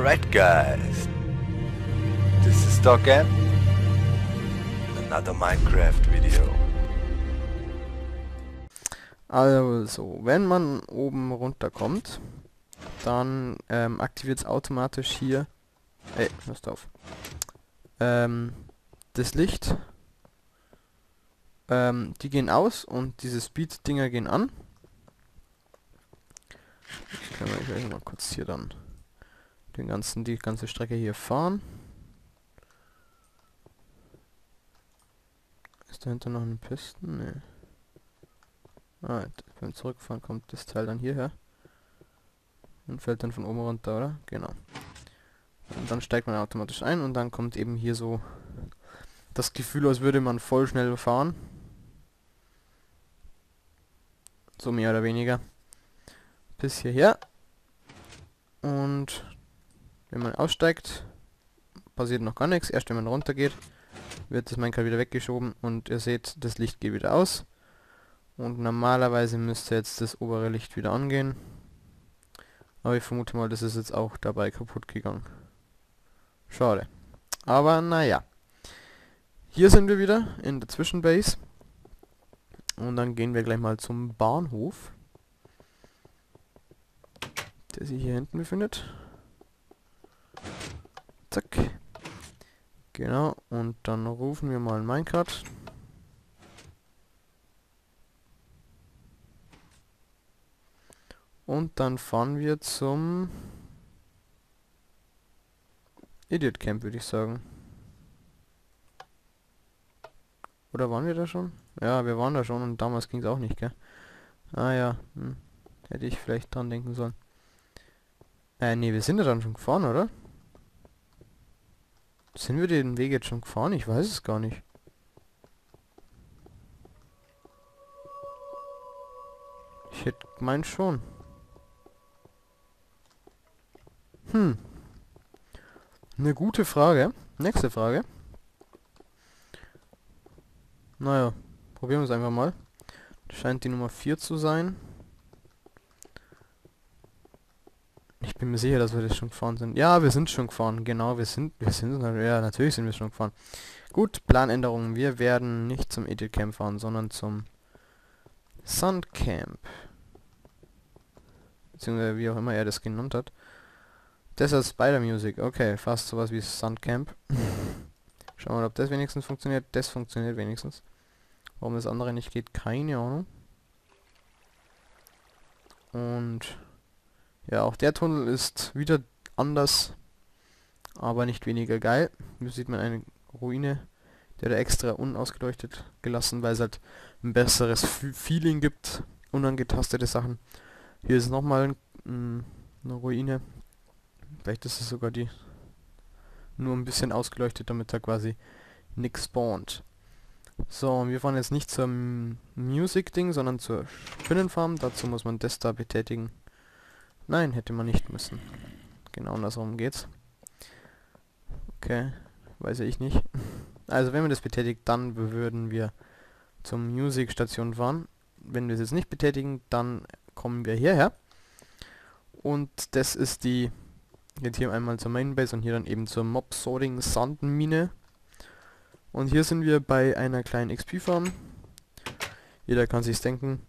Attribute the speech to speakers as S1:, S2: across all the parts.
S1: Alright guys, this is Dogam, another Minecraft video.
S2: Also, wenn man oben runterkommt, dann aktiviert es automatisch hier, hörst auf, das Licht, die gehen aus und diese Speed-Dinger gehen an. Ich kann gleich mal kurz hier dann die ganze Strecke hier fahren. Ist dahinter noch eine Piste? Nee. Beim Zurückfahren kommt das Teil dann hierher. Und fällt dann von oben runter, oder? Genau. Und dann steigt man automatisch ein und dann kommt eben hier so das Gefühl, als würde man voll schnell fahren. So mehr oder weniger. Bis hierher. Und wenn man aussteigt, passiert noch gar nichts. Erst wenn man runter geht, wird das Minecraft wieder weggeschoben und ihr seht, das Licht geht wieder aus. Und normalerweise müsste jetzt das obere Licht wieder angehen. Aber ich vermute mal, das ist jetzt auch dabei kaputt gegangen. Schade. Aber naja. Hier sind wir wieder in der Zwischenbase. Und dann gehen wir gleich mal zum Bahnhof, der sich hier hinten befindet. Zack. Genau. Und dann rufen wir mal Minecraft. Und dann fahren wir zum Idiot Camp, würde ich sagen. Oder waren wir da schon? Ja, wir waren da schon und damals ging es auch nicht, gell? Ah ja, hätte ich vielleicht dran denken sollen. Nee, wir sind ja dann schon gefahren, oder? Sind wir den Weg jetzt schon gefahren? Ich weiß es gar nicht. Ich hätte gemeint schon. Eine gute Frage. Nächste Frage. Naja, probieren wir es einfach mal. Das scheint die Nummer 4 zu sein. Ich bin mir sicher, dass wir das schon gefahren sind. Ja, wir sind schon gefahren. Genau, ja, natürlich sind wir schon gefahren. Gut, Planänderungen. Wir werden nicht zum Idiot Camp fahren, sondern zum Sun Camp. Beziehungsweise wie auch immer er das genannt hat. Desert Spider Music. Okay, fast sowas wie Sun Camp. Schauen wir mal, ob das wenigstens funktioniert. Das funktioniert wenigstens. Warum das andere nicht geht, keine Ahnung. Und ja, auch der Tunnel ist wieder anders, aber nicht weniger geil. Hier sieht man eine Ruine, der da extra unausgeleuchtet gelassen, weil es halt ein besseres Feeling gibt, unangetastete Sachen. Hier ist nochmal eine Ruine. Vielleicht ist es sogar die nur ein bisschen ausgeleuchtet, damit da quasi nix spawnt. So, und wir fahren jetzt nicht zum Music-Ding, sondern zur Spinnenfarm. Dazu muss man das da betätigen. Nein, hätte man nicht müssen. Genau andersrum geht's. Okay, weiß ich nicht. Also wenn man das betätigt, dann würden wir zum Music-Station fahren. Wenn wir es jetzt nicht betätigen, dann kommen wir hierher. Und das ist die... Geht hier einmal zur Mainbase und hier dann eben zur Mob Sorting Sandenmine. Und hier sind wir bei einer kleinen XP-Farm. Jeder kann sich's denken.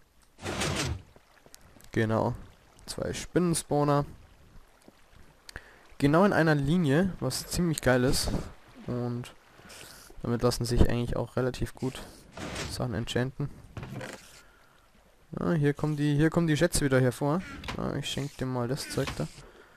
S2: Genau. 2 Spinnenspawner. Genau in einer Linie, was ziemlich geil ist. Und damit lassen sich eigentlich auch relativ gut Sachen enchanten. Ja, hier kommen die Schätze wieder hervor. Ja, ich schenke dir mal das Zeug da.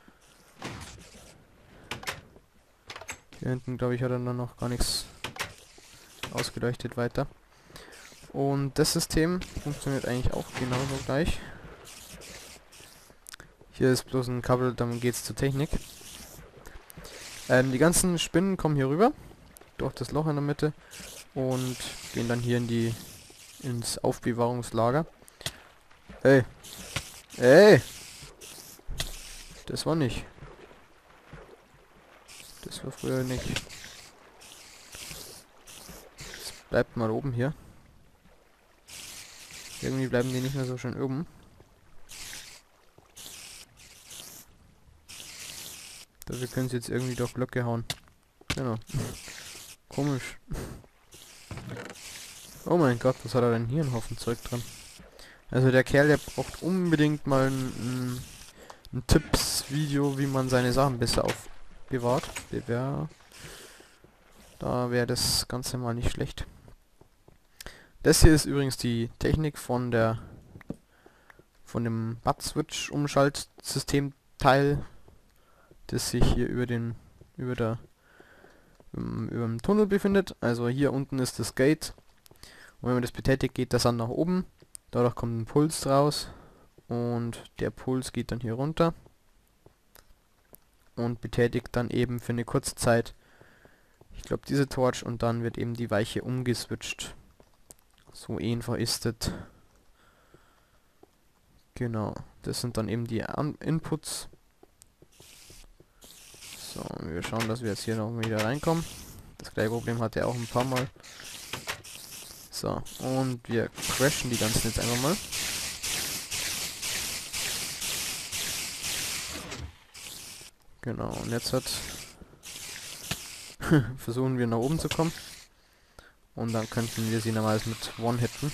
S2: Hier hinten, glaube ich, hat er dann noch gar nichts ausgeleuchtet weiter. Und das System funktioniert eigentlich auch genauso gleich. Hier ist bloß ein Kabel, dann geht's zur Technik. Die ganzen Spinnen kommen hier rüber, durch das Loch in der Mitte und gehen dann hier ins Aufbewahrungslager. Ey! Ey! Das war nicht. Das war früher nicht. Jetzt bleibt mal oben hier. Irgendwie bleiben die nicht mehr so schön oben. Dafür können sie jetzt irgendwie durch Blöcke hauen. Genau. Komisch. Oh mein Gott, was hat er denn hier? Ein Haufen Zeug drin. Also der Kerl, der braucht unbedingt mal ein Tipps-Video, wie man seine Sachen besser aufbewahrt. Da wäre das Ganze mal nicht schlecht. Das hier ist übrigens die Technik von dem Butt-Switch-Umschaltsystem-Teil, das sich hier über dem Tunnel befindet. Also hier unten ist das Gate. Und wenn man das betätigt, geht das dann nach oben. Dadurch kommt ein Puls raus. Und der Puls geht dann hier runter. Und betätigt dann eben für eine kurze Zeit, ich glaube, diese Torch. Und dann wird eben die Weiche umgeswitcht. So einfach ist das. Genau. Das sind dann eben die Inputs. So, wir schauen, dass wir jetzt hier noch wieder reinkommen. Das gleiche Problem hatte er auch ein paar Mal. So, und wir crashen die ganzen jetzt einfach mal. Genau, und jetzt versuchen wir nach oben zu kommen. Und dann könnten wir sie normalerweise mit One-Hitten.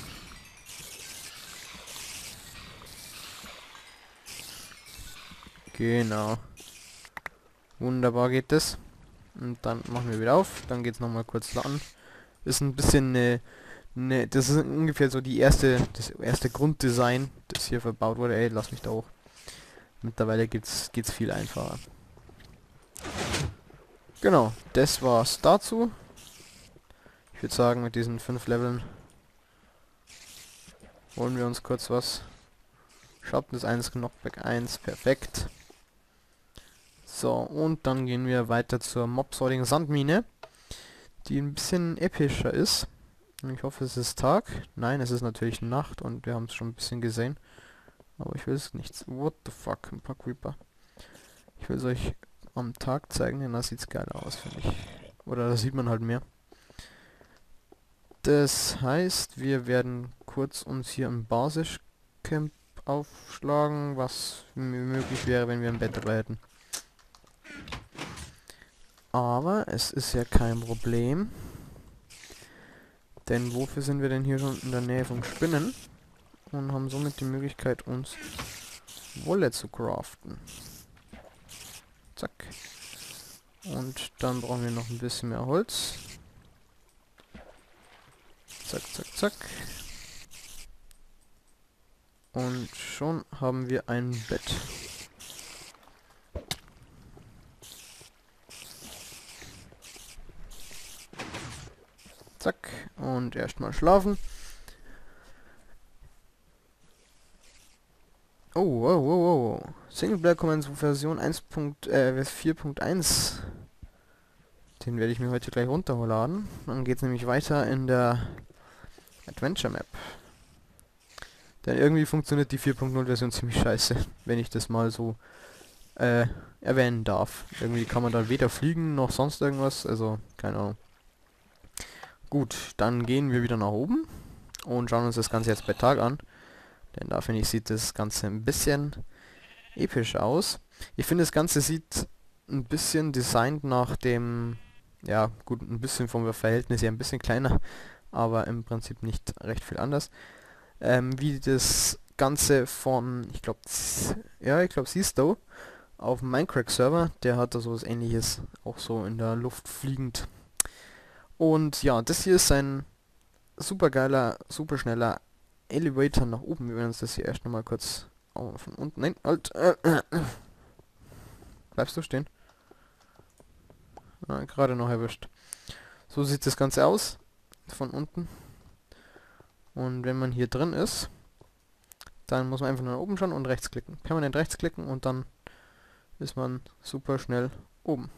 S2: Genau. Wunderbar geht das. Und dann machen wir wieder auf. Dann geht es nochmal kurz laden. Ist ein bisschen das ist ungefähr so das erste Grunddesign, das hier verbaut wurde. Ey, lass mich da hoch. Mittlerweile geht's viel einfacher. Genau, das war's dazu. Ich würde sagen, mit diesen 5 Leveln holen wir uns kurz was. Sharpness 1, Knockback 1, perfekt. So, und dann gehen wir weiter zur Mob-Sorting Sandmine, die ein bisschen epischer ist. Ich hoffe, es ist Tag. Nein, es ist natürlich Nacht und wir haben es schon ein bisschen gesehen. Aber ich will es nicht. What the fuck, ein paar Creeper. Ich will es euch am Tag zeigen, denn da sieht es geil aus, finde ich. Oder da sieht man halt mehr. Das heißt, wir werden kurz uns hier im Basiscamp aufschlagen, was möglich wäre, wenn wir ein Bett dabei hätten. Aber es ist ja kein Problem. Denn wofür sind wir denn hier schon in der Nähe vom Spinnen? Und haben somit die Möglichkeit, uns Wolle zu craften. Zack. Und dann brauchen wir noch ein bisschen mehr Holz. Zack, zack, zack. Und schon haben wir ein Bett. Zack. Und erstmal schlafen. Oh, wow, wow, wow. Singleplayer Commands Version 4.1. Den werde ich mir heute gleich runterladen. Dann geht es nämlich weiter in der Adventure Map. Denn irgendwie funktioniert die 4.0 Version ziemlich scheiße, wenn ich das mal so erwähnen darf. Irgendwie kann man da weder fliegen noch sonst irgendwas, also keine Ahnung. Gut, dann gehen wir wieder nach oben und schauen uns das Ganze jetzt bei Tag an. Denn da finde ich, sieht das Ganze ein bisschen episch aus. Ich finde, das Ganze sieht ein bisschen designt nach dem, ja gut, ein bisschen vom Verhältnis her ein bisschen kleiner, aber im Prinzip nicht recht viel anders. Wie das Ganze von, ich glaube, Seastow auf dem Minecraft-Server, der hat da so was Ähnliches, auch so in der Luft fliegend. Und ja, das hier ist ein super geiler, super schneller Elevator nach oben. Wir werden uns das hier erst nochmal kurz von unten. Nein, halt. Bleibst du stehen? Ah, gerade noch erwischt. So sieht das Ganze aus. Von unten. Und wenn man hier drin ist, dann muss man einfach nur nach oben schauen und rechts klicken. Permanent rechts klicken und dann ist man super schnell oben.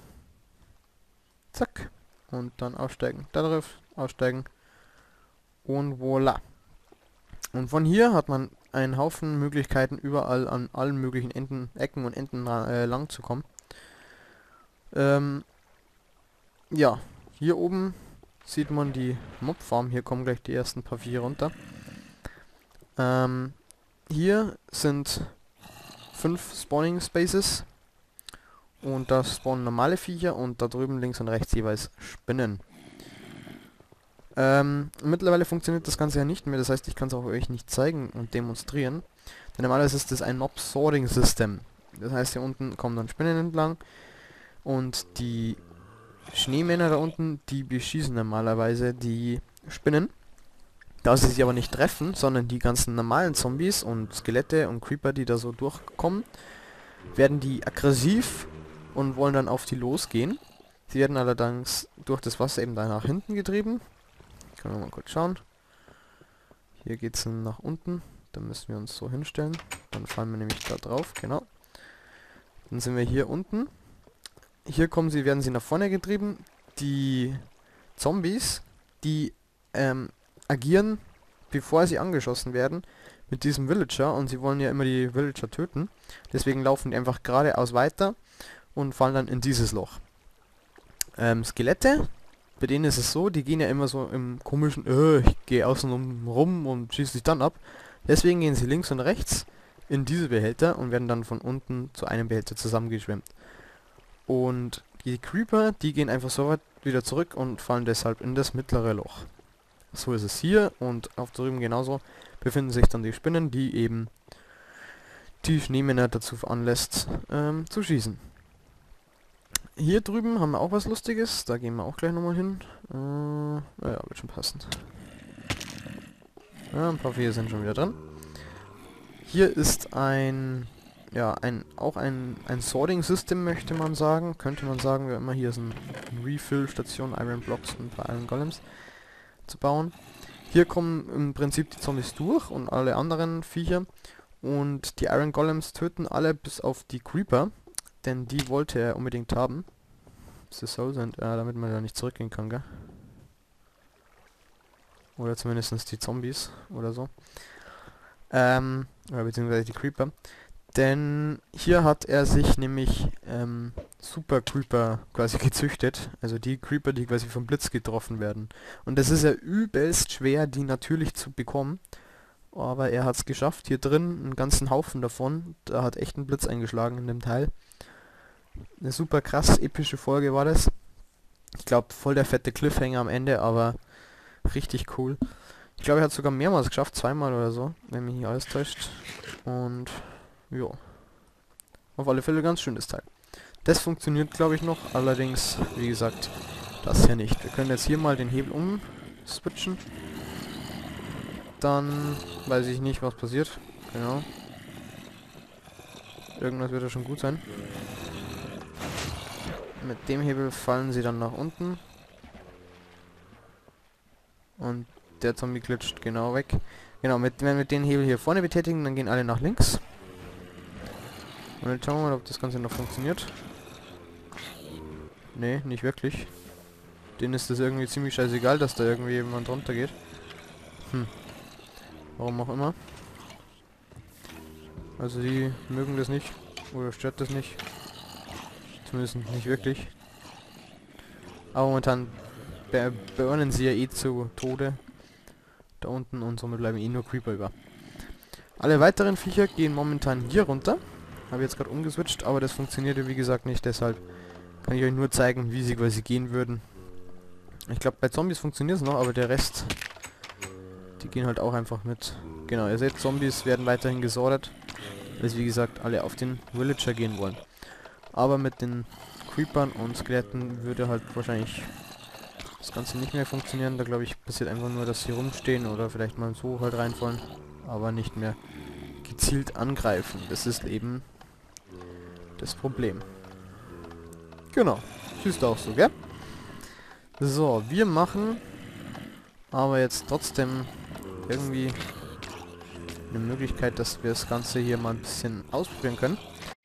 S2: Zack. Und dann aussteigen. Darauf aussteigen. Und voilà. Und von hier hat man einen Haufen Möglichkeiten, überall an allen möglichen Ecken und Enden lang zu kommen. Ja, hier oben sieht man die Mobfarm. Hier kommen gleich die ersten paar Viecher runter. Hier sind 5 Spawning Spaces. Und da spawnen normale Viecher und da drüben links und rechts jeweils Spinnen. Mittlerweile funktioniert das Ganze ja nicht mehr, das heißt, ich kann es auch euch nicht zeigen und demonstrieren. Denn normalerweise ist das ein Mob Sorting System. Das heißt, hier unten kommen dann Spinnen entlang und die Schneemänner da unten, die beschießen normalerweise die Spinnen. Da sie sich aber nicht treffen, sondern die ganzen normalen Zombies und Skelette und Creeper, die da so durchkommen, werden die aggressiv und wollen dann auf die losgehen. Sie werden allerdings durch das Wasser eben da nach hinten getrieben. Können wir mal kurz schauen. Hier geht es nach unten. Da müssen wir uns so hinstellen. Dann fallen wir nämlich da drauf, genau. Dann sind wir hier unten. Hier werden sie nach vorne getrieben. Die Zombies, die agieren, bevor sie angeschossen werden, mit diesem Villager. Und sie wollen ja immer die Villager töten. Deswegen laufen die einfach geradeaus weiter und fallen dann in dieses Loch. Skelette, bei denen ist es so, die gehen ja immer so im komischen, ich gehe außen rum und schieße sich dann ab. Deswegen gehen sie links und rechts in diese Behälter und werden dann von unten zu einem Behälter zusammengeschwemmt. Und die Creeper, die gehen einfach so weit wieder zurück und fallen deshalb in das mittlere Loch. So ist es hier und auf drüben genauso befinden sich dann die Spinnen, die eben die Schneemänner dazu veranlasst, zu schießen. Hier drüben haben wir auch was Lustiges, da gehen wir auch gleich nochmal hin. Ja, wird schon passen. Ja, ein paar Viecher sind schon wieder drin. Hier ist ein Sorting System, möchte man sagen. Könnte man sagen, wie immer, hier ist eine Refill-Station, Iron Blocks und ein paar Iron Golems zu bauen. Hier kommen im Prinzip die Zombies durch und alle anderen Viecher. Und die Iron Golems töten alle bis auf die Creeper. Denn die wollte er unbedingt haben. Das ist so sind, damit man da nicht zurückgehen kann, gell? Oder zumindest die Zombies oder so. Oder beziehungsweise die Creeper. Denn hier hat er sich nämlich Super Creeper quasi gezüchtet. Also die Creeper, die quasi vom Blitz getroffen werden. Und das ist ja übelst schwer, die natürlich zu bekommen. Aber er hat es geschafft. Hier drin einen ganzen Haufen davon. Da hat echt ein Blitz eingeschlagen in dem Teil. Eine super krass epische Folge war das. Ich glaube, voll der fette Cliffhanger am Ende, aber richtig cool. Ich glaube, er hat sogar mehrmals geschafft, zweimal oder so, wenn mich nicht alles täuscht. Und ja, auf alle Fälle ganz schönes Teil. Das funktioniert, glaube ich, noch. Allerdings, wie gesagt, das hier nicht. Wir können jetzt hier mal den Hebel umswitchen. Dann weiß ich nicht, was passiert. Genau. Irgendwas wird ja schon gut sein. Mit dem Hebel fallen sie dann nach unten. Und der Zombie glitscht genau weg. Genau, wenn wir mit den Hebel hier vorne betätigen, dann gehen alle nach links. Und jetzt schauen wir mal, ob das Ganze noch funktioniert. Nee, nicht wirklich. Denen ist das irgendwie ziemlich scheißegal, dass da irgendwie jemand runter geht. Warum auch immer. Also die mögen das nicht. Oder stört das nicht. Zumindest nicht wirklich. Aber momentan burnen sie ja eh zu Tode. Da unten und somit bleiben eh nur Creeper über. Alle weiteren Viecher gehen momentan hier runter. Habe jetzt gerade umgeswitcht, aber das funktioniert ja wie gesagt nicht. Deshalb kann ich euch nur zeigen, wie sie quasi gehen würden. Ich glaube, bei Zombies funktioniert es noch, aber der Rest, die gehen halt auch einfach mit. Genau, ihr seht, Zombies werden weiterhin gesortet. Weil sie wie gesagt alle auf den Villager gehen wollen. Aber mit den Creepern und Skeletten würde halt wahrscheinlich das Ganze nicht mehr funktionieren. Da glaube ich passiert einfach nur, dass sie rumstehen oder vielleicht mal so halt reinfallen. Aber nicht mehr gezielt angreifen. Das ist eben das Problem. Genau. Siehst du auch so, gell? So, wir machen aber jetzt trotzdem irgendwie eine Möglichkeit, dass wir das Ganze hier mal ein bisschen ausprobieren können.